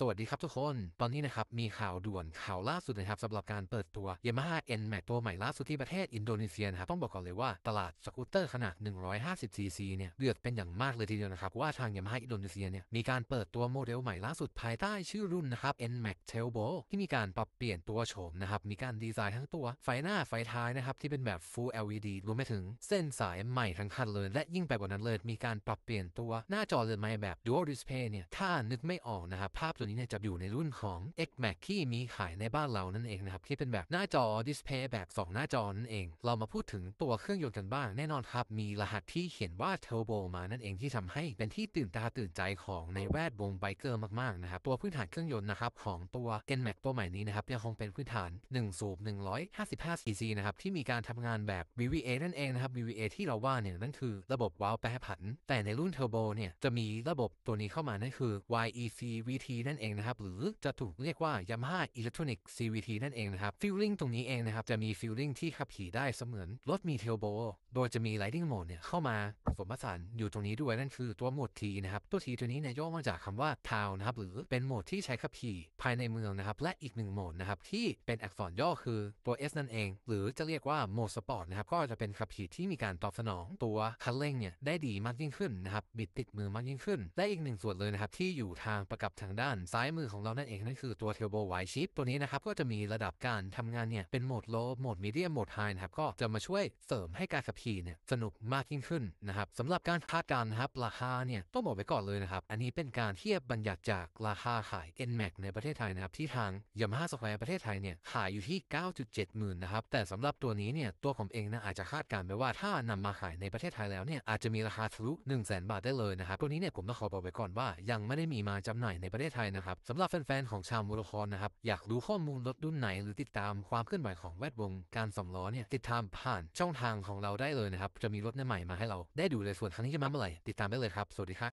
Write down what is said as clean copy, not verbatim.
สวัสดีครับทุกคนตอนนี้นะครับมีข่าวด่วนข่าวล่าสุดนะครับสำหรับการเปิดตัว Yamaha NMAX ตัวใหม่ล่าสุดที่ประเทศอินโดนีเซียนะครับต้องบอกก่อนเลยว่าตลาดสกูตเตอร์ขนาด 150cc เนี่ยเดือดเป็นอย่างมากเลยทีเดียวนะครับว่าทาง Yamaha อินโดนีเซียเนี่ยมีการเปิดตัวโมเดลใหม่ล่าสุดภายใต้ชื่อรุ่นนะครับ NMAX Turbo ที่มีการปรับเปลี่ยนตัวโฉมนะครับมีการดีไซน์ทั้งตัวไฟหน้าไฟท้ายนะครับที่เป็นแบบ Full LED รวมไปถึงเส้นสายใหม่ทั้งคันเลยและยิ่งไปกว่านั้นเลยมีการปรับเปลี่ยนตัวหน้าจอเลนส์ไมค์แบบ Dual Display เนี่ยถ้านึกไม่ออกนะครับภาพตัวนี้เนี่ยจะอยู่ในรุ่นของ X-Max ที่มีขายในบ้านเรานั่นเองนะครับที่เป็นแบบหน้าจอดิสเพย์แบบ2หน้าจอนั่นเองเรามาพูดถึงตัวเครื่องยนต์กันบ้างแน่นอนครับมีรหัสที่เขียนว่า Turbo มานั่นเองที่ทำให้เป็นที่ตื่นตาตื่นใจของในแวดวงไบเกอร์มากๆนะครับตัวพื้นฐานเครื่องยนต์นะครับของตัว NMAX ตัวใหม่นี้นะครับยังคงเป็นพื้นฐาน1สูบ 155cc นะครับที่มีการทำงานแบบ VVA นั่นเองนะครับ VVA ที่เราว่าเนี่ยนั่นคือระบบวาล์วแปรผันแต่ในรุ่น Turbo เนี่ยจะมีระบบตัวนี้เข้ามานั่นคือ YEC VT นั่นเองนะครับหรือจะถูกเรียกว่า Yamaha Electronic CVT นั่นเองนะครับฟีลลิ่งตรงนี้เองนะครับจะมีฟีลลิ่งที่ขับขี่ได้เสมือนรถมี Turbo โดยจะมี Riding Mode เนี่ยเข้ามาผสมผสานอยู่ตรงนี้ด้วยนั่นคือตัวโหมด T นะครับตัว T ตัวนี้เนี่ยย่อมาจากคำว่า Town นะครับหรือเป็นโหมดที่ใช้ขับขี่ภายในเมืองนะครับและอีกหนึ่งโหมดนะครับที่เป็นอักษรย่อคือตัว S นั่นเองหรือจะเรียกว่าโหมดสปอร์ตนะครับก็จะเป็นขับขี่ที่มีการตอบสนองตัวคันเร่งเนี่ยได้ดีมากยิ่งขึ้นนะครับบิดติดมือมากยิ่งขึ้นและอีกหนึ่งส่วนเลยนะครับที่อยู่ทางประกับทางด้านซ้ายมือของเรานั่นเองนั่นคือตัว Turbo Wide Shift ตัวนี้นะครับก็จะมีระดับการทำงานเนี่ยเป็นโหมด Low โหมด Medium โหมด High นะครับก็จะมาช่วยเสริมให้การขับขี่เนี่ยสนุกมากยิ่งขึ้นนะครับสำหรับการคาดการณ์นะครับราคาเนี่ยต้องบอกไว้ก่อนเลยนะครับอันนี้เป็นการเทียบบัญญัติจากราคาขาย NMAX ในประเทศไทยนะครับที่ทาง Yamaha Square ประเทศไทยเนี่ยขายอยู่ที่ 9.7 หมื่นนะครับแต่สำหรับตัวนี้เนี่ยตัวผมเองนะอาจจะคาดการณ์ไปว่าถ้านำมาขายในประเทศไทยแล้วเนี่ยอาจจะมีราคาทะลุ 100,000 บาทได้เลยนะครับตัวนี้เนี่ยผมต้องขอบอกไว้ก่อนว่ายังไม่ได้มีมาจำหน่ายในประเทศไทยนะครับสำหรับแฟนๆของชาวมอเตอร์คอร์นะครับอยากรู้ข้อมูลรถรุ่นไหนหรือติดตามความเคลื่อนไหวของแวดวงการสำล้อเนี่ยติดตามผ่านช่องทางของเราได้เลยนะครับจะมีรถใหม่มาให้เราได้ดูเลยส่วนครั้งนี้จะมาเมื่อไหร่ติดตามได้เลยครับสวัสดีครับ